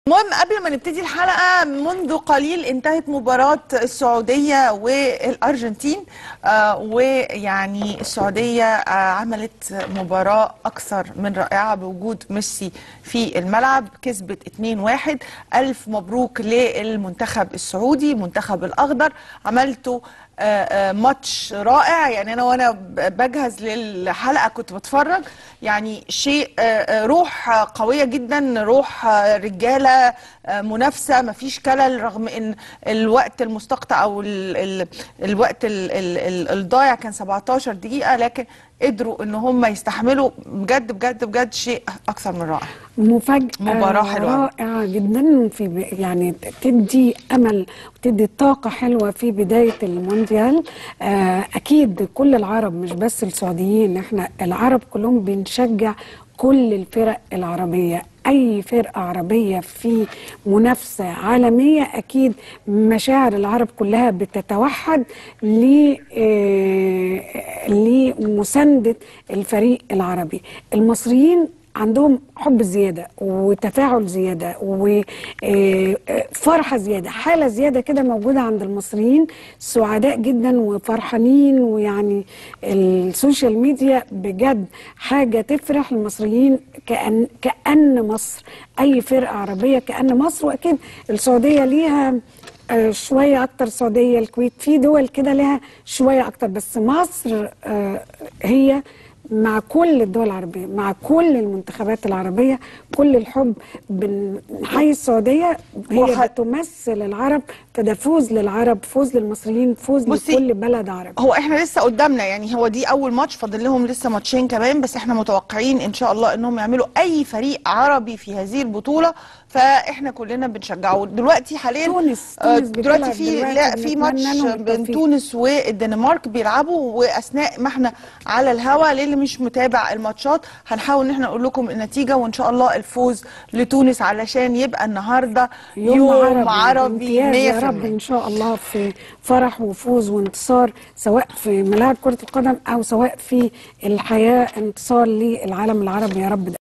المهم قبل ما نبتدي الحلقة، منذ قليل انتهت مباراة السعودية والأرجنتين. ويعني السعودية عملت مباراة أكثر من رائعة بوجود ميسي في الملعب، كسبت 2-1. ألف مبروك للمنتخب السعودي، المنتخب الأخضر. عملتوا ماتش رائع. يعني أنا وأنا بجهز للحلقة كنت بتفرج، يعني شيء روح قوية جدا، روح رجالة، منافسة، مفيش كلل، رغم ان الوقت المستقطع او الوقت الضايع كان 17 دقيقة، لكن قدروا ان هم يستحملوا. بجد بجد بجد شيء اكثر من رائع. مفاجأة مباراة حلوة رائعة جدا، يعني تدي امل وتدي طاقة حلوة في بداية المونديال. اكيد كل العرب مش بس السعوديين، احنا العرب كلهم بنشجع كل الفرق العربية. أي فرقة عربية في منافسة عالمية أكيد مشاعر العرب كلها بتتوحد لمساندة الفريق العربي. المصريين عندهم حب زيادة وتفاعل زيادة وفرحة زيادة، حالة زيادة كده موجودة عند المصريين، سعداء جدا وفرحانين. ويعني السوشيال ميديا بجد حاجة تفرح المصريين، كأن مصر، أي فرقة عربية كأن مصر. وأكيد السعودية ليها شوية أكتر، السعودية، الكويت، في دول كده لها شوية أكتر، بس مصر هي مع كل الدول العربية، مع كل المنتخبات العربية، كل الحب. بنحيي السعودية، هي بتمثل العرب، فده فوز للعرب، فوز للمصريين، فوز لكل بلد عربي. هو احنا لسه قدامنا، يعني هو دي اول ماتش، فاضل لهم لسه ماتشين كمان، بس احنا متوقعين ان شاء الله انهم يعملوا اي فريق عربي في هذه البطولة، فاحنا كلنا بنشجعه. دلوقتي حاليا تونس دلوقتي في ماتش بين تونس والدنمارك بيلعبوا، واثناء ما احنا على الهوا، للي مش متابع الماتشات هنحاول ان احنا نقول لكم النتيجة، وان شاء الله الفوز لتونس علشان يبقى النهارده يوم عربي 100%. يا رب ان شاء الله، في فرح وفوز وانتصار، سواء في ملاعب كرة القدم او سواء في الحياة، انتصار للعالم العربي يا رب.